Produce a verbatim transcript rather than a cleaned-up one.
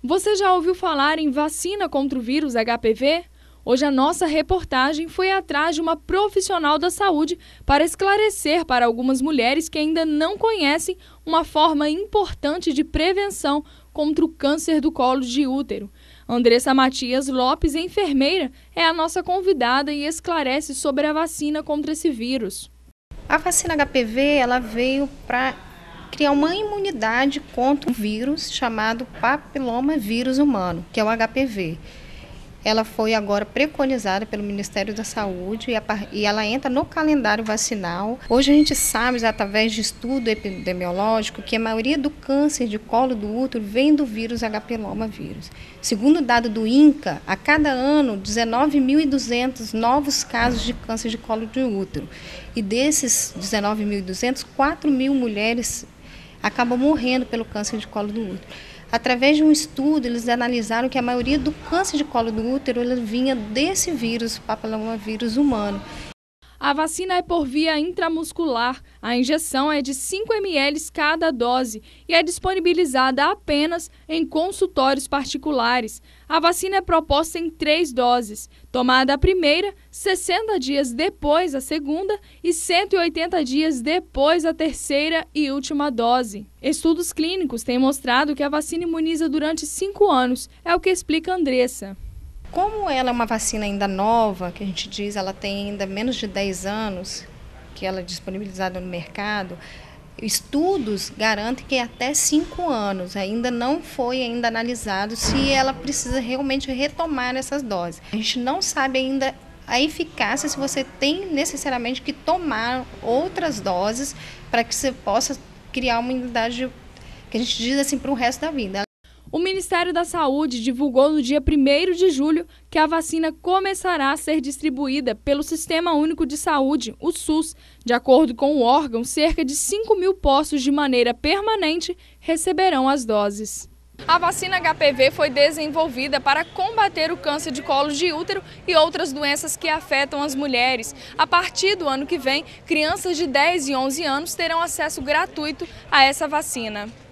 Você já ouviu falar em vacina contra o vírus H P V? Hoje a nossa reportagem foi atrás de uma profissional da saúde para esclarecer para algumas mulheres que ainda não conhecem uma forma importante de prevenção contra o câncer do colo de útero. Andressa Matias Lopes, enfermeira, é a nossa convidada e esclarece sobre a vacina contra esse vírus. A vacina H P V ela veio para criar uma imunidade contra um vírus chamado papilomavírus humano, que é o H P V. Ela foi agora preconizada pelo Ministério da Saúde e, a, e ela entra no calendário vacinal. Hoje a gente sabe, através de estudo epidemiológico, que a maioria do câncer de colo do útero vem do vírus H papilomavírus. Segundo o dado do INCA, a cada ano, dezenove mil e duzentos novos casos de câncer de colo de útero. E desses dezenove mil e duzentos, quatro mil mulheres acabam morrendo pelo câncer de colo do útero. Através de um estudo, eles analisaram que a maioria do câncer de colo do útero ele vinha desse vírus, papilomavírus humano. A vacina é por via intramuscular. A injeção é de cinco mililitros cada dose e é disponibilizada apenas em consultórios particulares. A vacina é proposta em três doses, tomada a primeira, sessenta dias depois a segunda e cento e oitenta dias depois a terceira e última dose. Estudos clínicos têm mostrado que a vacina imuniza durante cinco anos, é o que explica Andressa. Como ela é uma vacina ainda nova, que a gente diz, ela tem ainda menos de dez anos, que ela é disponibilizada no mercado, estudos garantem que até cinco anos ainda não foi ainda analisado se ela precisa realmente retomar essas doses. A gente não sabe ainda a eficácia se você tem necessariamente que tomar outras doses para que você possa criar uma imunidade que a gente diz assim para o resto da vida. O Ministério da Saúde divulgou no dia primeiro de julho que a vacina começará a ser distribuída pelo Sistema Único de Saúde, o SUS. De acordo com o órgão, cerca de cinco mil postos de maneira permanente receberão as doses. A vacina H P V foi desenvolvida para combater o câncer de colo de útero e outras doenças que afetam as mulheres. A partir do ano que vem, crianças de dez e onze anos terão acesso gratuito a essa vacina.